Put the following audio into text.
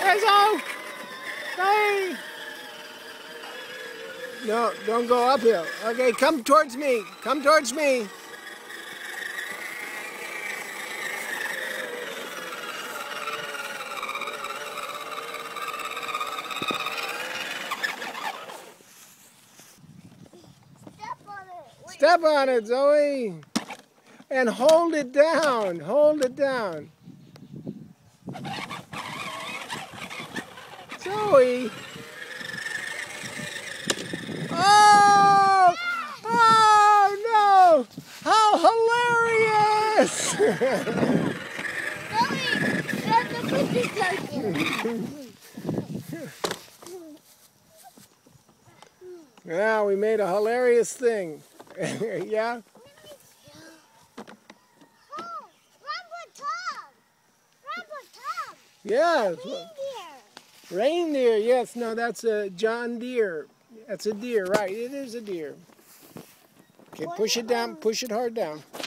Zoe! Zoe! No, don't go uphill. Okay, come towards me. Come towards me. Step on it, Zoe. And hold it down. Hold it down. Zoe. Oh! Oh, no! How hilarious! Yeah, we made a hilarious thing. Yeah? Yes. Reindeer, yes. No, that's a John Deere. That's a deer, right. It is a deer. Okay, push it down. Push it hard down.